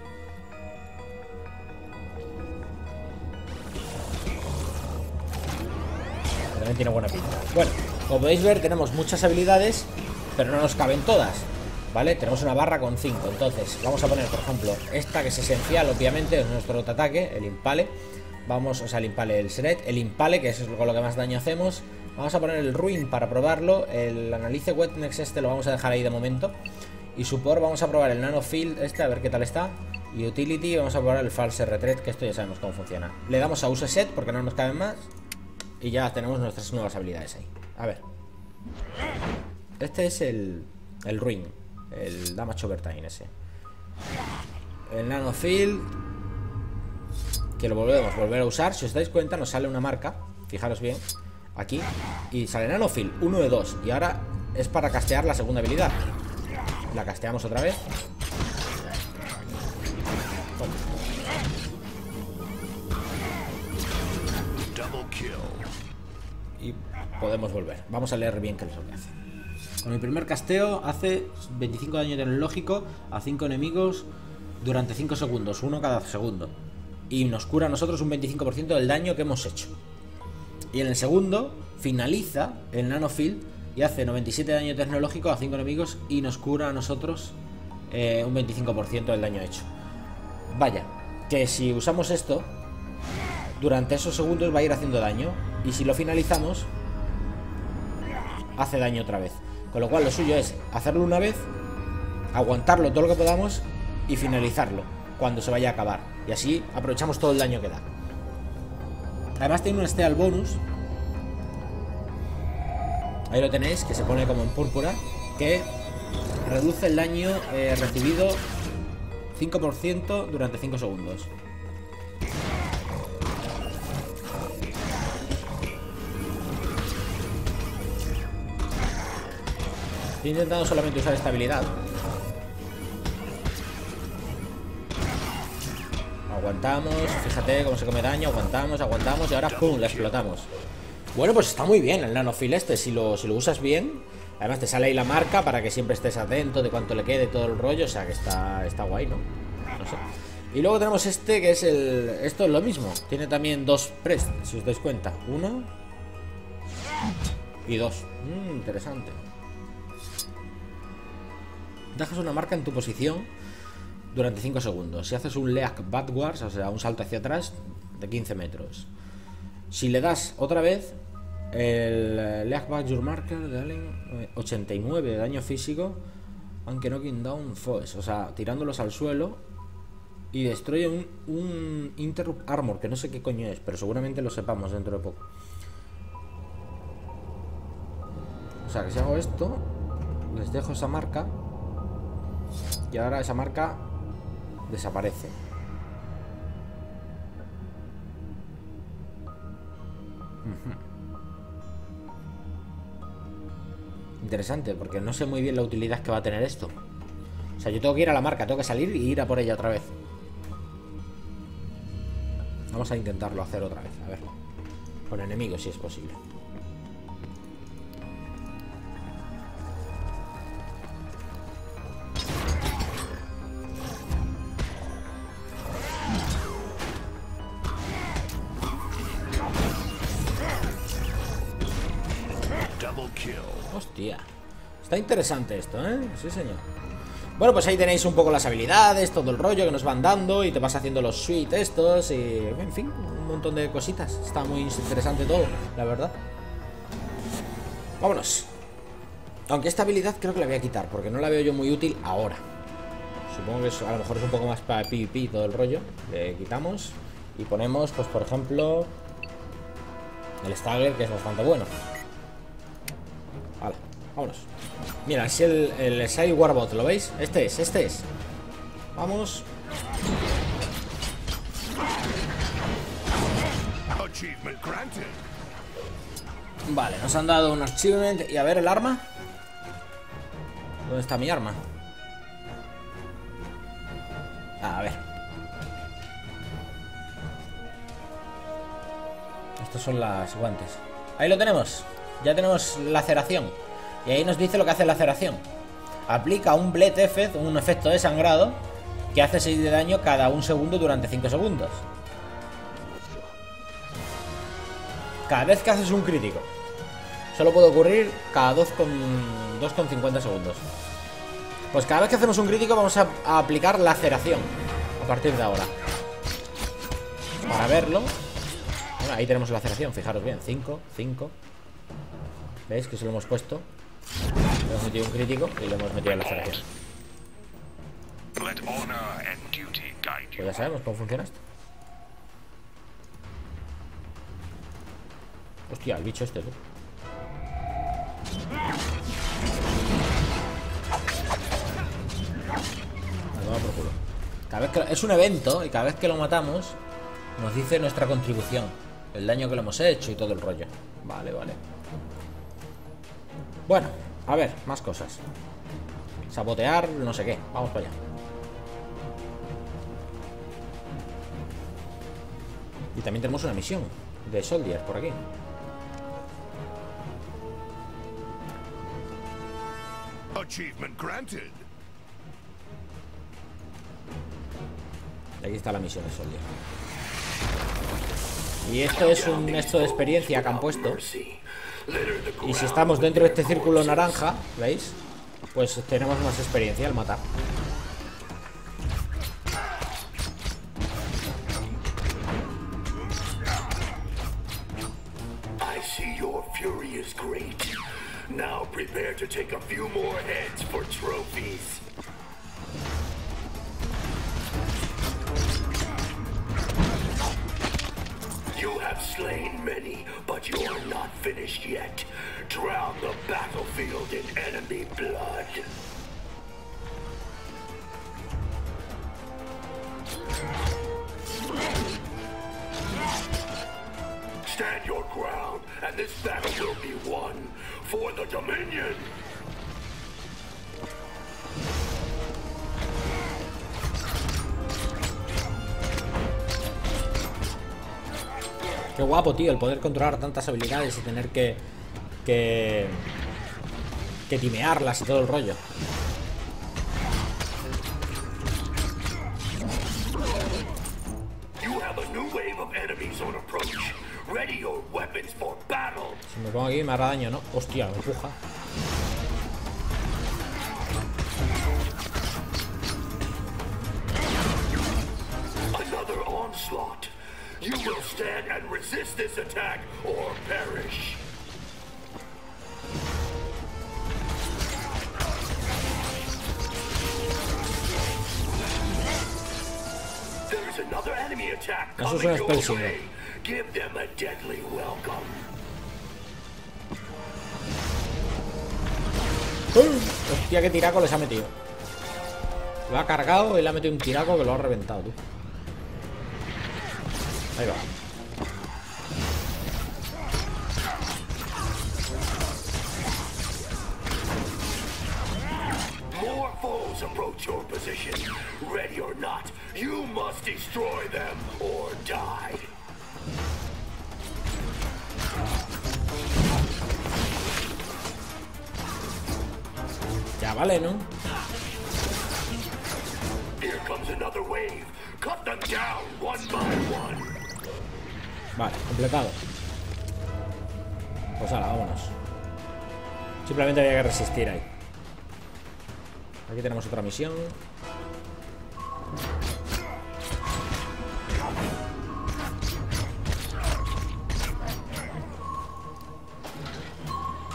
Speaker 1: También tiene buena pinta. Bueno, como podéis ver tenemos muchas habilidades, pero no nos caben todas, ¿vale? Tenemos una barra con cinco. Entonces vamos a poner, por ejemplo, esta que es esencial, obviamente, es nuestro ataque, el impale. Vamos, o sea, el impale, el shred, el impale, que es con lo que más daño hacemos. Vamos a poner el ruin para probarlo. El analice wetness este lo vamos a dejar ahí de momento. Y support vamos a probar el nano field este, a ver qué tal está. Y utility vamos a probar el false retreat, que esto ya sabemos cómo funciona. Le damos a use set porque no nos caben más. Y ya tenemos nuestras nuevas habilidades ahí. A ver. Este es el, el ruin, el damage overtime ese. El nano field, que lo volvemos a volver a usar. Si os dais cuenta nos sale una marca, fijaros bien, aquí, y sale nanofield uno de dos. Y ahora es para castear la segunda habilidad. La casteamos otra vez. Y podemos volver. Vamos a leer bien qué es lo que hace. Con el primer casteo hace veinticinco de daño tecnológico a cinco enemigos durante cinco segundos, uno cada segundo. Y nos cura a nosotros un veinticinco por ciento del daño que hemos hecho. Y en el segundo finaliza el nanofield y hace noventa y siete de daño tecnológico a cinco enemigos y nos cura a nosotros eh, un veinticinco por ciento del daño hecho. Vaya, que si usamos esto, durante esos segundos va a ir haciendo daño. Y si lo finalizamos, hace daño otra vez. Con lo cual lo suyo es hacerlo una vez, aguantarlo todo lo que podamos y finalizarlo cuando se vaya a acabar. Y así aprovechamos todo el daño que da. Además tiene un steal bonus. Ahí lo tenéis, que se pone como en púrpura, que reduce el daño eh, recibido cinco por ciento durante cinco segundos. Estoy intentando solamente usar esta habilidad. Aguantamos, fíjate cómo se come daño. Aguantamos, aguantamos y ahora ¡pum! La explotamos. Bueno, pues está muy bien el nanofield este. Si lo, si lo usas bien. Además te sale ahí la marca para que siempre estés atento de cuánto le quede todo el rollo. O sea que está, está guay, ¿no? No sé. Y luego tenemos este que es el... Esto es lo mismo. Tiene también dos press, si os dais cuenta. Uno y dos. Mm, interesante. Dejas una marca en tu posición durante cinco segundos. Si haces un leap backwards, o sea, un salto hacia atrás de quince metros. Si le das otra vez el leap back your marker, ochenta y nueve de daño físico, aunque knocking down foes, o sea, tirándolos al suelo. Y destruye un, un interrupt armor, que no sé qué coño es, pero seguramente lo sepamos dentro de poco. O sea, que si hago esto, les dejo esa marca. Y ahora esa marca desaparece. Uh-huh. Interesante, porque no sé muy bien la utilidad que va a tener esto. O sea, yo tengo que ir a la marca, tengo que salir y ir a por ella otra vez. Vamos a intentarlo hacer otra vez, a ver. Con enemigos, si es posible. Hostia. Está interesante esto, ¿eh? Sí, señor. Bueno, pues ahí tenéis un poco las habilidades, todo el rollo que nos van dando. Y te vas haciendo los suites estos y, en fin, un montón de cositas. Está muy interesante todo, la verdad. Vámonos. Aunque esta habilidad creo que la voy a quitar, porque no la veo yo muy útil ahora. Supongo que es, a lo mejor es un poco más para PvP todo el rollo. Le quitamos y ponemos, pues por ejemplo, el Stagger, que es bastante bueno. Vale, vámonos. Mira, es el, el Side Warbot, ¿lo veis? Este es, este es. Vamos. Vale, nos han dado un achievement. Y a ver, el arma. ¿Dónde está mi arma? Ah, a ver. Estos son las guantes. Ahí lo tenemos. Ya tenemos laceración. Y ahí nos dice lo que hace la laceración. Aplica un Bleed Effect, un efecto de sangrado, que hace seis de daño cada un segundo durante cinco segundos. Cada vez que haces un crítico. Solo puede ocurrir cada dos con cincuenta segundos. Pues cada vez que hacemos un crítico vamos a, a aplicar laceración a partir de ahora. Para verlo. Bueno, ahí tenemos laceración, fijaros bien. cinco, cinco. ¿Veis que se lo hemos puesto? Le hemos metido un crítico y le hemos metido laceración. Pues ya sabemos cómo funciona esto. Hostia, el bicho este, tú. Vale, por culo. Cada vez que, es un evento y cada vez que lo matamos nos dice nuestra contribución, el daño que le hemos hecho y todo el rollo. Vale, vale. Bueno, a ver, más cosas. Sabotear, no sé qué. Vamos para allá. Y también tenemos una misión de Soldier por aquí.
Speaker 2: Achievement granted.
Speaker 1: Y aquí está la misión de Soldier. Y esto es un esto de experiencia que han puesto. Y si estamos dentro de este círculo naranja, ¿veis? Pues tenemos más experiencia al matar.
Speaker 7: I see your fury is great. Now prepare to take a few more heads for trophies. You have slain many, but you're not finished yet. Drown the battlefield in enemy blood. Stand your ground, and this battle will be won for the Dominion.
Speaker 1: Qué guapo, tío, el poder controlar tantas habilidades y tener que que que timearlas y todo el rollo.
Speaker 7: You have a new wave of enemies on approach. Ready your weapons for battle.
Speaker 1: Si me pongo aquí me hará daño, ¿no? Hostia, me empuja.
Speaker 7: Another onslaught. You will stand and resist this attack or perish. There's another enemy attack
Speaker 1: Eso es
Speaker 7: coming
Speaker 1: un
Speaker 7: your
Speaker 1: spell single.
Speaker 7: way. Give them a deadly welcome.
Speaker 1: Hostia, qué tiraco les ha metido. Lo ha cargado y le ha metido un tiraco que lo ha reventado, tú. Ahí va.
Speaker 7: More foes approach your position. Ready or not, you must destroy them or die.
Speaker 1: Ya vale, ¿no?
Speaker 7: Here comes another wave. Cut them down one by one.
Speaker 1: Vale, completado. Pues ahora, vámonos. Simplemente había que resistir ahí. Aquí tenemos otra misión.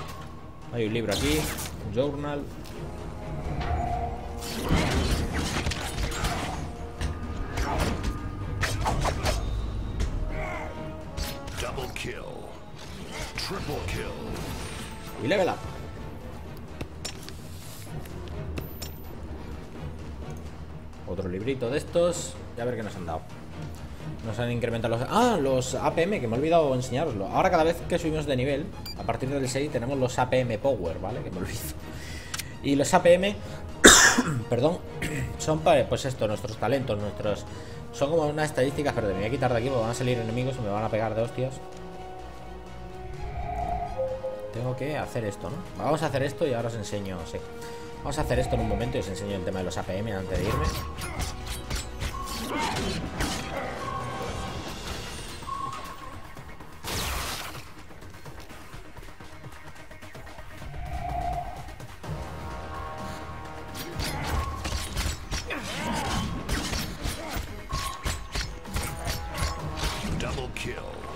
Speaker 1: Hay un libro aquí, un journal. Y level up. Otro librito de estos. Ya a ver qué nos han dado. Nos han incrementado los... Ah, los A P M, que me he olvidado enseñaroslo. Ahora cada vez que subimos de nivel, a partir del seis tenemos los A P M Power, ¿vale? Que me olvido. Y los A P M... perdón. Son para, pues esto, nuestros talentos, nuestros... Son como unas estadísticas, pero me voy a quitar de aquí porque van a salir enemigos y me van a pegar de hostias. Tengo que hacer esto, ¿no? Vamos a hacer esto y ahora os enseño, sí. Vamos a hacer esto en un momento y os enseño el tema de los A P M antes de irme.
Speaker 2: Double kill.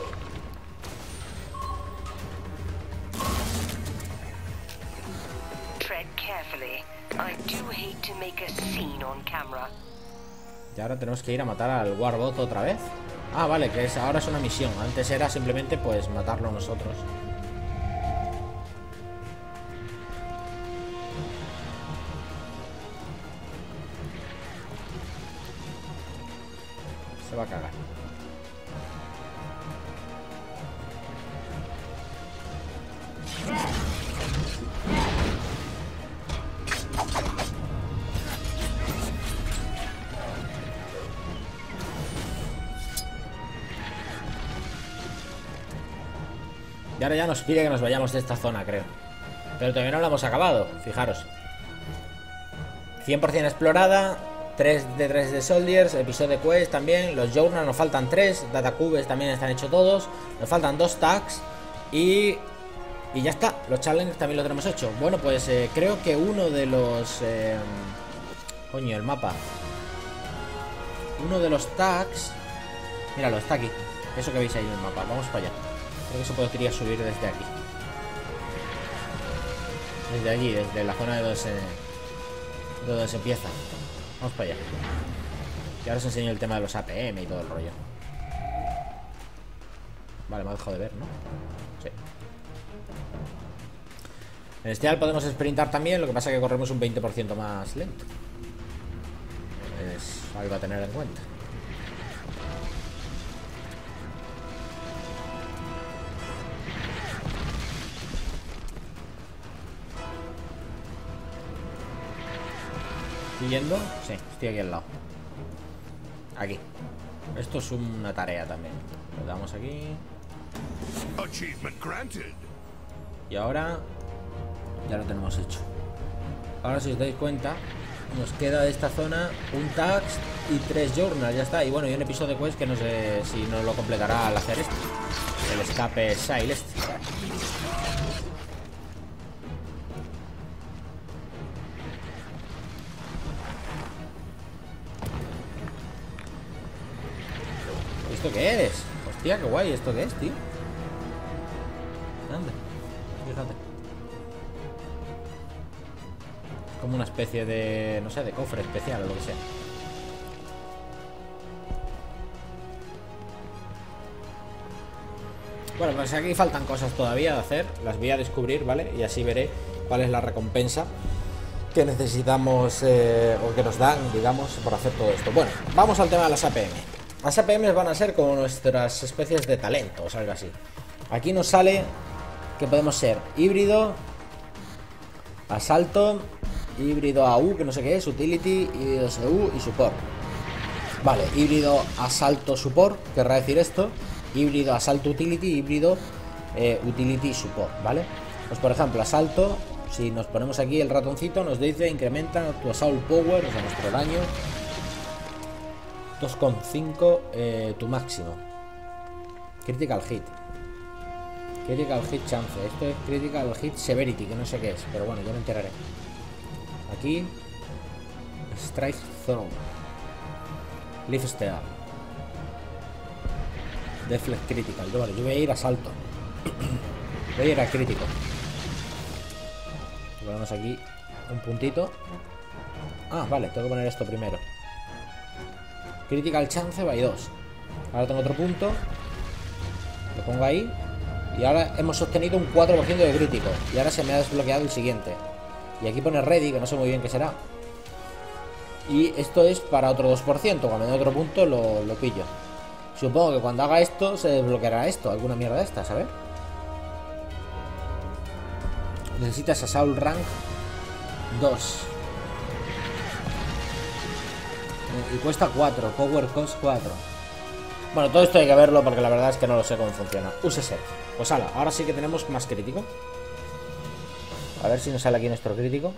Speaker 5: Tread carefully. I do hate to make a scene on camera.
Speaker 1: Y ahora tenemos que ir a matar al Warbot otra vez. Ah, vale, que es, ahora es una misión. Antes era simplemente pues matarlo nosotros. Se va a cagar. Y ahora ya nos pide que nos vayamos de esta zona, creo. Pero todavía no la hemos acabado, fijaros. cien por cien explorada. tres de tres de Soldiers. Episodio Quest también. Los Journal nos faltan tres. Datacubes también están hechos todos. Nos faltan dos tags. Y... Y ya está. Los challenges también los tenemos hecho. Bueno, pues eh, creo que uno de los... Eh, coño, el mapa. Uno de los tags... Míralo, está aquí. Eso que veis ahí en el mapa. Vamos para allá. Creo que se podría subir desde aquí. Desde allí, desde la zona de donde se, de donde se empieza. Vamos para allá. Y ahora os enseño el tema de los A P M y todo el rollo. Vale, me ha dejado de ver, ¿no? Sí. En este podemos sprintar también, lo que pasa es que corremos un veinte por ciento más lento. Es algo a tener en cuenta. ¿Estoy yendo? Sí, estoy aquí al lado. Aquí. Esto es una tarea también. Lo damos aquí.
Speaker 2: Achievement granted.
Speaker 1: Y ahora ya lo tenemos hecho. Ahora si os dais cuenta, nos queda de esta zona un tags y tres journals, ya está. Y bueno, y un episodio de quest que no sé si nos lo completará al hacer esto. El escape Sail este. ¿Esto qué es? Hostia, qué guay. ¿Esto qué es, tío? Anda, fíjate. Como una especie de... no sé, de cofre especial o lo que sea. Bueno, pues aquí faltan cosas todavía de hacer. Las voy a descubrir, ¿vale? Y así veré cuál es la recompensa que necesitamos eh, o que nos dan, digamos, por hacer todo esto. Bueno, vamos al tema de las A P M. Las A P M van a ser como nuestras especies de talentos, algo así. Aquí nos sale que podemos ser híbrido, asalto, híbrido A U, que no sé qué es, utility, híbrido S U y support. Vale, híbrido asalto support, querrá decir esto. Híbrido asalto utility, híbrido eh, utility support, ¿vale? Pues por ejemplo, asalto, si nos ponemos aquí el ratoncito, nos dice incrementa tu assault power, o sea, nuestro daño dos coma cinco eh, tu máximo. Critical hit. Critical hit chance. Esto es critical hit severity, que no sé qué es, pero bueno, yo me enteraré. Aquí strike throw. Leaf steal. Deflect critical. Yo, vale, yo voy a ir a asalto. Voy a ir a crítico. Ponemos aquí un puntito. Ah, vale, tengo que poner esto primero. Critical chance by dos. Ahora tengo otro punto. Lo pongo ahí. Y ahora hemos obtenido un cuatro por ciento de crítico. Y ahora se me ha desbloqueado el siguiente. Y aquí pone ready, que no sé muy bien qué será. Y esto es para otro dos por ciento. Cuando en otro punto lo, lo pillo. Supongo que cuando haga esto se desbloqueará esto. Alguna mierda de esta, ¿sabes? Necesitas Assault Rank dos. Y cuesta cuatro. Power Cost cuatro. Bueno, todo esto hay que verlo porque la verdad es que no lo sé cómo funciona. Use set. Pues ala, ahora sí que tenemos más crítico. A ver si nos sale aquí nuestro crítico.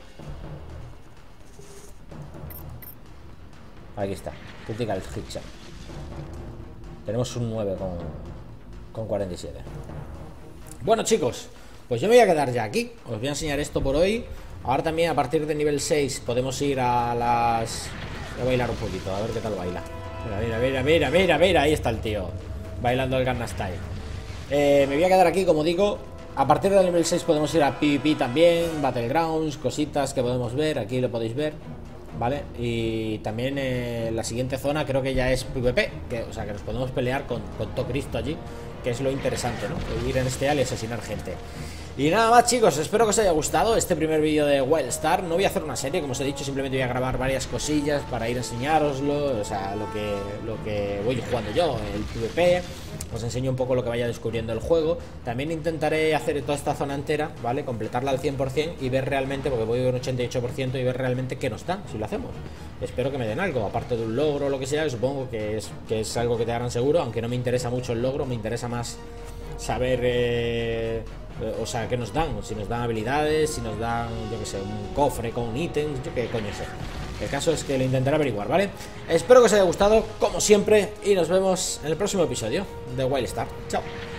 Speaker 1: Aquí está. Critical Hit Shot. Tenemos un nueve con, con cuarenta y siete. Bueno, chicos, pues yo me voy a quedar ya aquí. Os voy a enseñar esto por hoy. Ahora también a partir de nivel seis podemos ir a las... Voy a bailar un poquito, a ver qué tal baila. Mira, mira, mira, mira, mira, mira. Ahí está el tío bailando el Gangnam Style. eh, Me voy a quedar aquí, como digo. A partir del nivel seis podemos ir a PvP también, Battlegrounds, cositas que podemos ver. Aquí lo podéis ver, ¿vale? Y también eh, la siguiente zona creo que ya es PvP, que, o sea que nos podemos pelear con, con todo Cristo allí, que es lo interesante, ¿no? Ir en este al y asesinar gente. Y nada más, chicos, espero que os haya gustado este primer vídeo de Wildstar. No voy a hacer una serie, como os he dicho, simplemente voy a grabar varias cosillas para ir a enseñároslo, o sea, lo que, lo que voy jugando yo, el PvP. Os enseño un poco lo que vaya descubriendo el juego. También intentaré hacer toda esta zona entera, ¿vale? Completarla al cien por cien y ver realmente, porque voy a un ochenta y ocho por ciento, y ver realmente qué nos dan si lo hacemos. Espero que me den algo, aparte de un logro o lo que sea, que supongo que es, que es algo que te darán seguro, aunque no me interesa mucho el logro, me interesa más saber... Eh, o sea, qué nos dan, si nos dan habilidades, si nos dan, yo que sé, un cofre con ítems, yo qué coño sé. El caso es que lo intentaré averiguar, ¿vale? Espero que os haya gustado, como siempre, y nos vemos en el próximo episodio de Wildstar. Chao.